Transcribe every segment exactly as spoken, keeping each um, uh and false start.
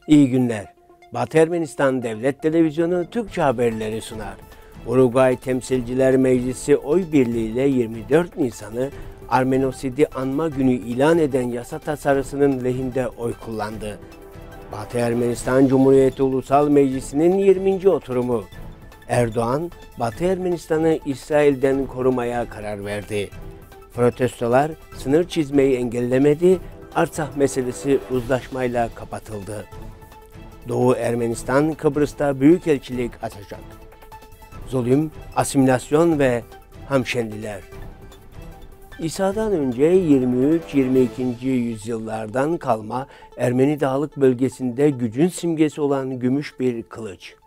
İyi günler. Batı Ermenistan Devlet Televizyonu Türkçe haberleri sunar. Uruguay Temsilciler Meclisi oy birliğiyle yirmi dört Nisan'ı Armenosidi Anma Günü ilan eden yasa tasarısının lehinde oy kullandı. Batı Ermenistan Cumhuriyeti Ulusal Meclisi'nin yirminci oturumu. Erdoğan, Batı Ermenistan'ı İsrail'den korumaya karar verdi. Protestolar sınır çizmeyi engellemedi, Artsakh meselesi uzlaşmayla kapatıldı. Doğu Ermenistan, Kıbrıs'ta büyükelçilik açacak. Zulüm, asimilasyon ve Hamşenliler. İsa'dan önce yirmi üç yirmi ikinci yüzyıllardan kalma Ermeni Dağlık bölgesinde gücün simgesi olan gümüş bir kılıç.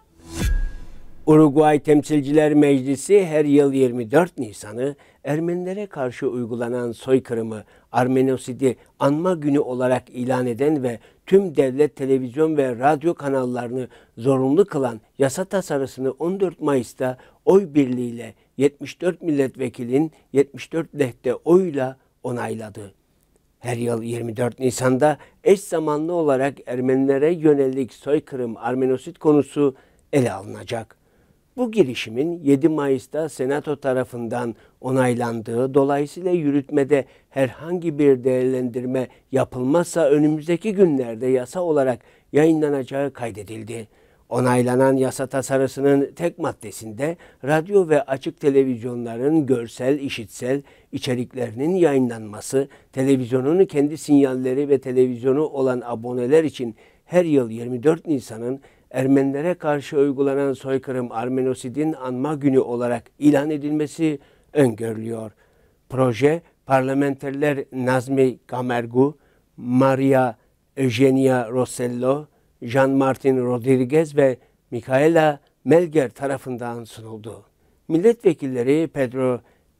Uruguay Temsilciler Meclisi her yıl yirmi dört Nisan'ı Ermenilere karşı uygulanan soykırımı Armenosidi Anma Günü olarak ilan eden ve tüm devlet televizyon ve radyo kanallarını zorunlu kılan yasa tasarısını on dört Mayıs'ta oy birliğiyle yetmiş dört milletvekilin yetmiş dört lehte oyla onayladı. Her yıl yirmi dört Nisan'da eş zamanlı olarak Ermenilere yönelik soykırım Armenosit konusu ele alınacak. Bu girişimin yedi Mayıs'ta Senato tarafından onaylandığı, dolayısıyla yürütmede herhangi bir değerlendirme yapılmazsa önümüzdeki günlerde yasa olarak yayınlanacağı kaydedildi. Onaylanan yasa tasarısının tek maddesinde radyo ve açık televizyonların görsel, işitsel içeriklerinin yayınlanması, televizyonun kendi sinyalleri ve televizyonu olan aboneler için her yıl yirmi dört Nisan'ın Ermenilere karşı uygulanan soykırım Armenosid'in Anma Günü olarak ilan edilmesi öngörülüyor. Proje, parlamenterler Nazmi Camergu, Maria Eugenia Rossello, Jean-Martin Rodriguez ve Micaela Melger tarafından sunuldu. Milletvekilleri Pedro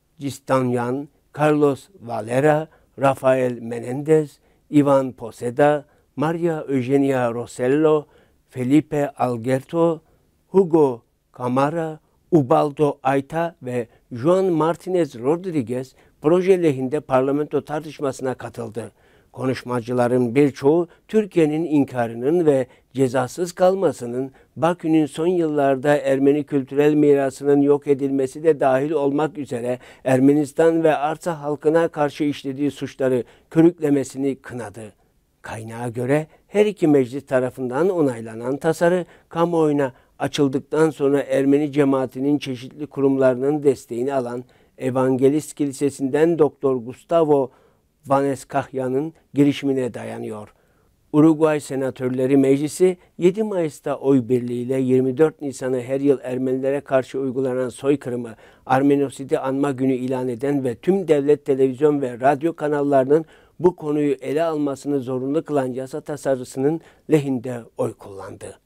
Gistanyan, Carlos Valera, Rafael Menendez, Ivan Poseda, Maria Eugenia Rossello, Felipe Algerto, Hugo Camara, Ubaldo Ayta ve Juan Martinez Rodriguez proje lehinde parlamento tartışmasına katıldı. Konuşmacıların birçoğu Türkiye'nin inkarının ve cezasız kalmasının, Bakü'nün son yıllarda Ermeni kültürel mirasının yok edilmesi de dahil olmak üzere Ermenistan ve Artsakh halkına karşı işlediği suçları körüklemesini kınadı. Kaynağa göre her iki meclis tarafından onaylanan tasarı kamuoyuna açıldıktan sonra Ermeni cemaatinin çeşitli kurumlarının desteğini alan Evangelist Kilisesi'nden Doktor Gustavo Vaneskahyan'ın girişimine dayanıyor. Uruguay Senatörleri Meclisi yedi Mayıs'ta oy birliğiyle yirmi dört Nisan'ı her yıl Ermenilere karşı uygulanan soykırımı Armenosidi Anma Günü ilan eden ve tüm devlet televizyon ve radyo kanallarının bu konuyu ele almasını zorunlu kılan yasa tasarısının lehinde oy kullandı.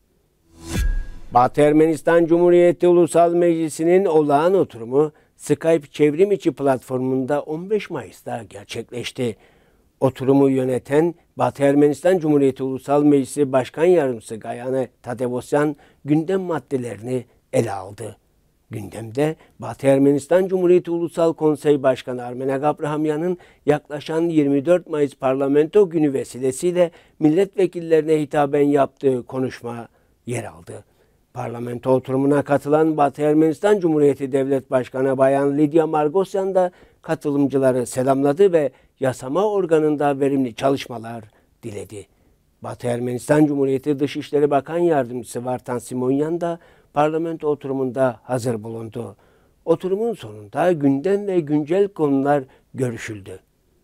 Batı Ermenistan Cumhuriyeti Ulusal Meclisi'nin olağan oturumu Skype çevrim içi platformunda on beş Mayıs'ta gerçekleşti. Oturumu yöneten Batı Ermenistan Cumhuriyeti Ulusal Meclisi Başkan Yardımcısı Gayane Tadevosyan gündem maddelerini ele aldı. Gündemde Batı Ermenistan Cumhuriyeti Ulusal Konsey Başkanı Armenak Abrahamyan'ın yaklaşan yirmi dört Mayıs Parlamento Günü vesilesiyle milletvekillerine hitaben yaptığı konuşma yer aldı. Parlamento oturumuna katılan Batı Ermenistan Cumhuriyeti Devlet Başkanı Bayan Lidya Margosyan da katılımcıları selamladı ve yasama organında verimli çalışmalar diledi. Batı Ermenistan Cumhuriyeti Dışişleri Bakan Yardımcısı Vartan Simonyan da parlamento oturumunda hazır bulundu. Oturumun sonunda gündem ve güncel konular görüşüldü.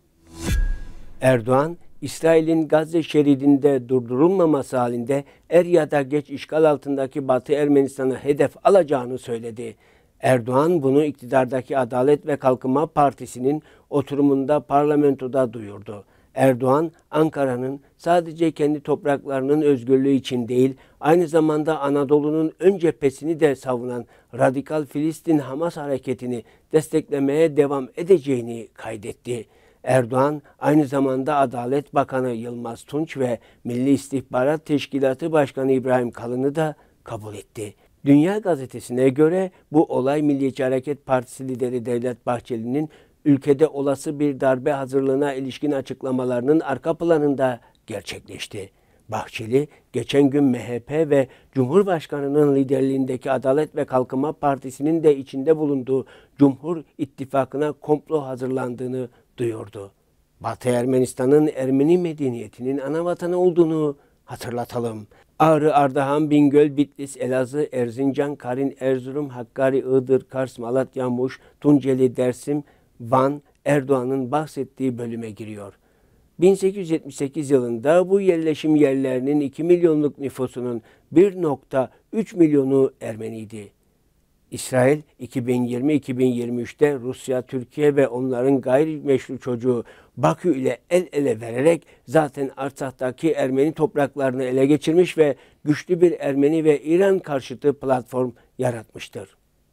Erdoğan, İsrail'in Gazze şeridinde durdurulmaması halinde er ya da geç işgal altındaki Batı Ermenistan'ı hedef alacağını söyledi. Erdoğan bunu iktidardaki Adalet ve Kalkınma Partisi'nin oturumunda parlamentoda duyurdu. Erdoğan, Ankara'nın sadece kendi topraklarının özgürlüğü için değil, aynı zamanda Anadolu'nun ön cephesini de savunan radikal Filistin-Hamas hareketini desteklemeye devam edeceğini kaydetti. Erdoğan, aynı zamanda Adalet Bakanı Yılmaz Tunç ve Milli İstihbarat Teşkilatı Başkanı İbrahim Kalın'ı da kabul etti. Dünya Gazetesi'ne göre bu olay Milliyetçi Hareket Partisi lideri Devlet Bahçeli'nin ülkede olası bir darbe hazırlığına ilişkin açıklamalarının arka planında gerçekleşti. Bahçeli, geçen gün M H P ve Cumhurbaşkanı'nın liderliğindeki Adalet ve Kalkınma Partisi'nin de içinde bulunduğu Cumhur İttifakı'na komplo hazırlandığını duyurdu. Batı Ermenistan'ın Ermeni medeniyetinin anavatanı olduğunu hatırlatalım. Ağrı, Ardahan, Bingöl, Bitlis, Elazığ, Erzincan, Karin, Erzurum, Hakkari, Iğdır, Kars, Malatya, Muş, Tunceli, Dersim, Van, Erdoğan'ın bahsettiği bölüme giriyor. bin sekiz yüz yetmiş sekiz yılında bu yerleşim yerlerinin iki milyonluk nüfusunun bir nokta üç milyonu Ermeniydi. İsrail iki bin yirmi iki bin yirmi üçte Rusya, Türkiye ve onların gayrimeşru çocuğu Bakü ile el ele vererek zaten Artsak'taki Ermeni topraklarını ele geçirmiş ve güçlü bir Ermeni ve İran karşıtı platform yaratmıştır.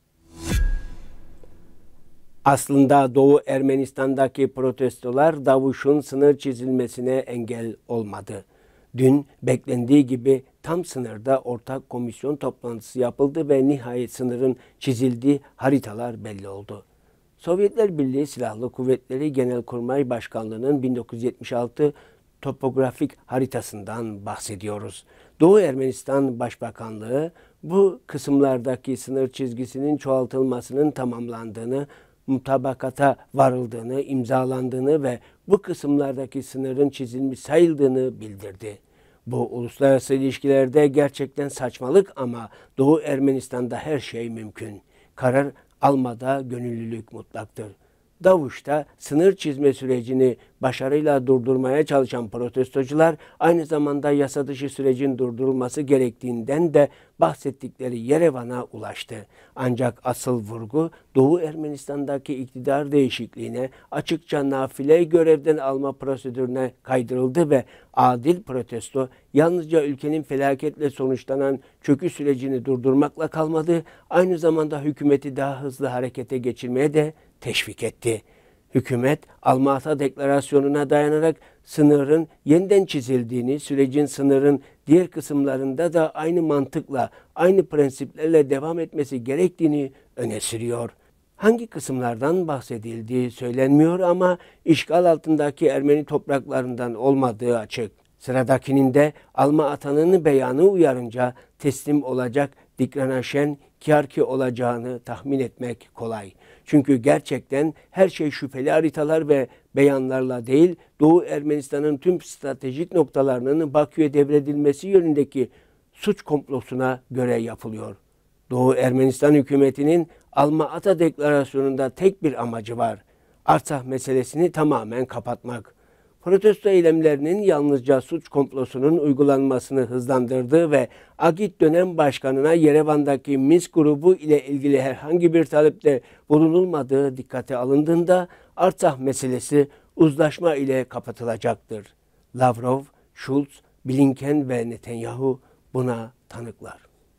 Aslında Doğu Ermenistan'daki protestolar Davuş'un sınır çizilmesine engel olmadı. Dün beklendiği gibi tam sınırda ortak komisyon toplantısı yapıldı ve nihayet sınırın çizildiği haritalar belli oldu. Sovyetler Birliği Silahlı Kuvvetleri Genelkurmay Başkanlığı'nın bin dokuz yüz yetmiş altı topografik haritasından bahsediyoruz. Doğu Ermenistan Başbakanlığı bu kısımlardaki sınır çizgisinin çoğaltılmasının tamamlandığını, mutabakata varıldığını, imzalandığını ve bu kısımlardaki sınırın çizilmiş sayıldığını bildirdi. Bu uluslararası ilişkilerde gerçekten saçmalık ama Doğu Ermenistan'da her şey mümkün. Karar almada gönüllülük mutlaktır. Davuş'ta sınır çizme sürecini başarıyla durdurmaya çalışan protestocular aynı zamanda yasa dışı sürecin durdurulması gerektiğinden de bahsettikleri Yerevan'a ulaştı. Ancak asıl vurgu Doğu Ermenistan'daki iktidar değişikliğine, açıkça nafile görevden alma prosedürüne kaydırıldı ve adil protesto yalnızca ülkenin felaketle sonuçlanan çöküş sürecini durdurmakla kalmadı, aynı zamanda hükümeti daha hızlı harekete geçirmeye de teşvik etti. Hükümet, Alma-Ata Deklarasyonu'na dayanarak sınırın yeniden çizildiğini, sürecin sınırın diğer kısımlarında da aynı mantıkla, aynı prensiplerle devam etmesi gerektiğini öne sürüyor. Hangi kısımlardan bahsedildiği söylenmiyor ama işgal altındaki Ermeni topraklarından olmadığı açık. Sıradakinin de Alma-Ata'nın beyanı uyarınca teslim olacak Dikranaşen Kiarki olacağını tahmin etmek kolay. Çünkü gerçekten her şey şüpheli haritalar ve beyanlarla değil, Doğu Ermenistan'ın tüm stratejik noktalarının Bakü'ye devredilmesi yönündeki suç komplosuna göre yapılıyor. Doğu Ermenistan hükümetinin Alma-Ata Deklarasyonu'nda tek bir amacı var: Artsakh meselesini tamamen kapatmak. Protesto eylemlerinin yalnızca suç komplosunun uygulanmasını hızlandırdığı ve Agit dönem başkanına Yerevan'daki Minsk grubu ile ilgili herhangi bir talepte bulunulmadığı dikkate alındığında Artsakh meselesi uzlaşma ile kapatılacaktır. Lavrov, Schulz, Blinken ve Netanyahu buna tanıklar.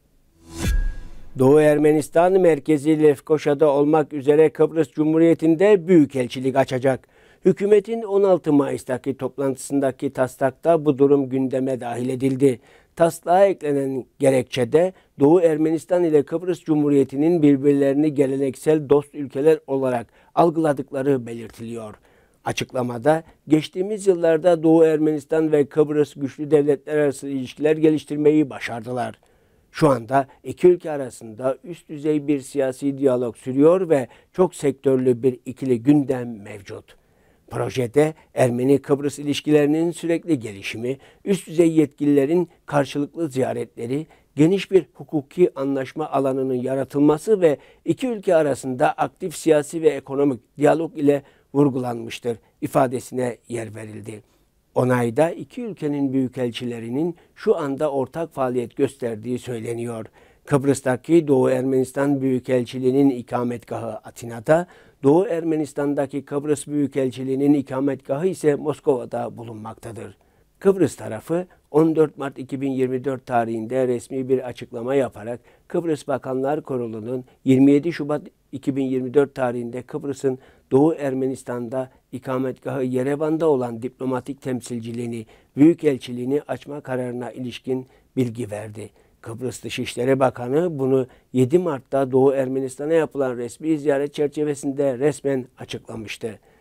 Doğu Ermenistan merkezi Lefkoşa'da olmak üzere Kıbrıs Cumhuriyeti'nde büyükelçilik açacak. Hükümetin on altı Mayıs'taki toplantısındaki taslakta bu durum gündeme dahil edildi. Taslağa eklenen gerekçede Doğu Ermenistan ile Kıbrıs Cumhuriyeti'nin birbirlerini geleneksel dost ülkeler olarak algıladıkları belirtiliyor. Açıklamada geçtiğimiz yıllarda Doğu Ermenistan ve Kıbrıs güçlü devletler arası ilişkiler geliştirmeyi başardılar. Şu anda iki ülke arasında üst düzey bir siyasi diyalog sürüyor ve çok sektörlü bir ikili gündem mevcut. Projede Ermeni-Kıbrıs ilişkilerinin sürekli gelişimi, üst düzey yetkililerin karşılıklı ziyaretleri, geniş bir hukuki anlaşma alanının yaratılması ve iki ülke arasında aktif siyasi ve ekonomik diyalog ile vurgulanmıştır ifadesine yer verildi. Onayda iki ülkenin büyükelçilerinin şu anda ortak faaliyet gösterdiği söyleniyor. Kıbrıs'taki Doğu Ermenistan Büyükelçiliği'nin ikametgahı Atina'da, Doğu Ermenistan'daki Kıbrıs Büyükelçiliği'nin ikametgahı ise Moskova'da bulunmaktadır. Kıbrıs tarafı on dört Mart iki bin yirmi dört tarihinde resmi bir açıklama yaparak Kıbrıs Bakanlar Kurulu'nun yirmi yedi Şubat iki bin yirmi dört tarihinde Kıbrıs'ın Doğu Ermenistan'da ikametgahı Yerevan'da olan diplomatik temsilciliğini, büyükelçiliğini açma kararına ilişkin bilgi verdi. Kıbrıs Dışişleri Bakanı bunu yedi Mart'ta Doğu Ermenistan'a yapılan resmi ziyaret çerçevesinde resmen açıklamıştı.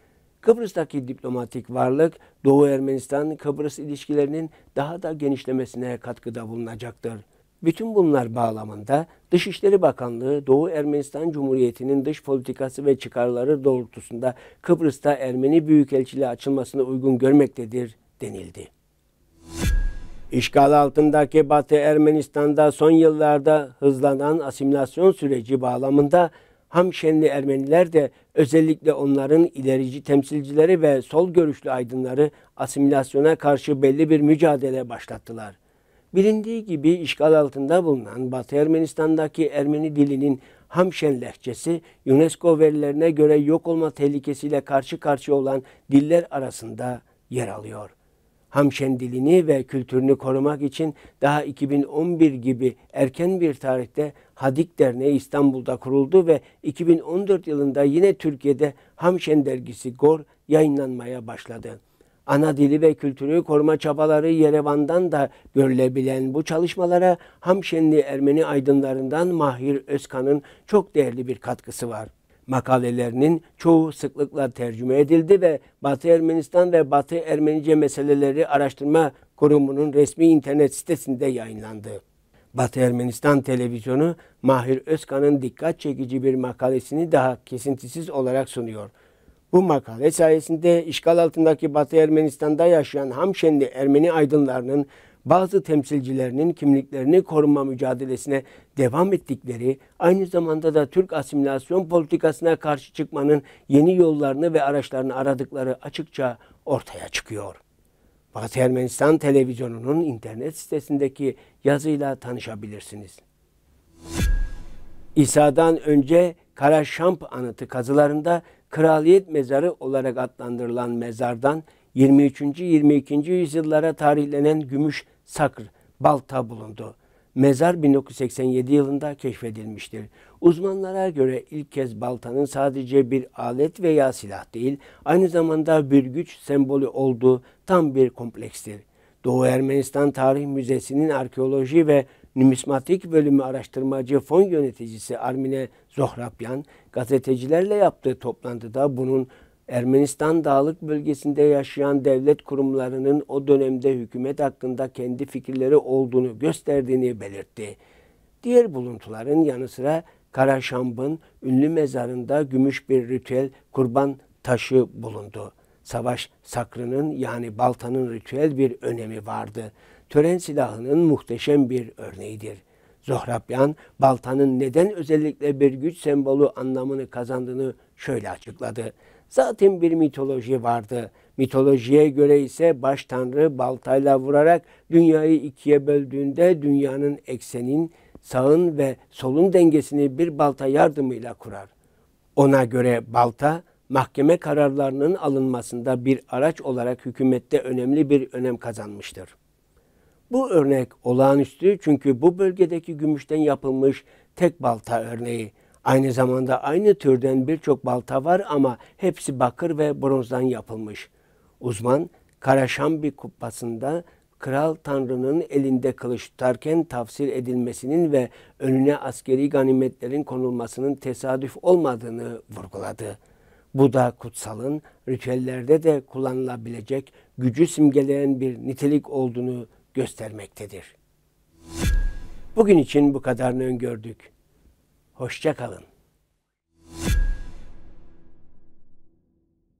Kıbrıs'taki diplomatik varlık, Doğu Ermenistan-Kıbrıs ilişkilerinin daha da genişlemesine katkıda bulunacaktır. Bütün bunlar bağlamında Dışişleri Bakanlığı, Doğu Ermenistan Cumhuriyeti'nin dış politikası ve çıkarları doğrultusunda Kıbrıs'ta Ermeni Büyükelçiliği açılmasını uygun görmektedir denildi. İşgal altındaki Batı Ermenistan'da son yıllarda hızlanan asimilasyon süreci bağlamında Hamşenli Ermeniler de özellikle onların ilerici temsilcileri ve sol görüşlü aydınları asimilasyona karşı belli bir mücadele başlattılar. Bilindiği gibi işgal altında bulunan Batı Ermenistan'daki Ermeni dilinin Hamşen lehçesi, UNESCO verilerine göre yok olma tehlikesiyle karşı karşıya olan diller arasında yer alıyor. Hamşen dilini ve kültürünü korumak için daha iki bin on bir gibi erken bir tarihte Hadik Derneği İstanbul'da kuruldu ve iki bin on dört yılında yine Türkiye'de Hamşen dergisi Gor yayınlanmaya başladı. Ana dili ve kültürü koruma çabaları Yerevan'dan da görülebilen bu çalışmalara Hamşenli Ermeni aydınlarından Mahir Özkan'ın çok değerli bir katkısı var. Makalelerinin çoğu sıklıkla tercüme edildi ve Batı Ermenistan ve Batı Ermenice Meseleleri Araştırma Kurumu'nun resmi internet sitesinde yayınlandı. Batı Ermenistan Televizyonu, Mahir Özkan'ın dikkat çekici bir makalesini daha kesintisiz olarak sunuyor. Bu makale sayesinde işgal altındaki Batı Ermenistan'da yaşayan Hamşenli Ermeni aydınlarının bazı temsilcilerinin kimliklerini koruma mücadelesine devam ettikleri, aynı zamanda da Türk asimilasyon politikasına karşı çıkmanın yeni yollarını ve araçlarını aradıkları açıkça ortaya çıkıyor. Batı Ermenistan Televizyonu'nun internet sitesindeki yazıyla tanışabilirsiniz. İsa'dan önce Karaşamp anıtı kazılarında Kraliyet Mezarı olarak adlandırılan mezardan yirmi üçüncü yirmi ikinci yüzyıllara tarihlenen gümüş sakr, balta bulundu. Mezar bin dokuz yüz seksen yedi yılında keşfedilmiştir. Uzmanlara göre ilk kez baltanın sadece bir alet veya silah değil, aynı zamanda bir güç sembolü olduğu tam bir komplekstir. Doğu Ermenistan Tarih Müzesi'nin arkeoloji ve numismatik bölümü araştırmacı fon yöneticisi Armine Zohrabyan, gazetecilerle yaptığı toplantıda bunun Ermenistan dağlık bölgesinde yaşayan devlet kurumlarının o dönemde hükümet hakkında kendi fikirleri olduğunu gösterdiğini belirtti. Diğer buluntuların yanı sıra Karaşamb'ın ünlü mezarında gümüş bir ritüel kurban taşı bulundu. Savaş sakrının yani baltanın ritüel bir önemi vardı. Tören silahının muhteşem bir örneğidir. Zohrabyan, baltanın neden özellikle bir güç sembolü anlamını kazandığını şöyle açıkladı. Zaten bir mitoloji vardı. Mitolojiye göre ise baş tanrı baltayla vurarak dünyayı ikiye böldüğünde dünyanın eksenin, sağın ve solun dengesini bir balta yardımıyla kurar. Ona göre balta, mahkeme kararlarının alınmasında bir araç olarak hükümette önemli bir önem kazanmıştır. Bu örnek olağanüstü çünkü bu bölgedeki gümüşten yapılmış tek balta örneği. Aynı zamanda aynı türden birçok balta var ama hepsi bakır ve bronzdan yapılmış. Uzman, Karaşambi kubbasında Kral Tanrı'nın elinde kılıç tutarken tafsir edilmesinin ve önüne askeri ganimetlerin konulmasının tesadüf olmadığını vurguladı. Bu da kutsalın ritüellerde de kullanılabilecek gücü simgeleyen bir nitelik olduğunu göstermektedir. Bugün için bu kadarını öngördük. Hoşça kalın.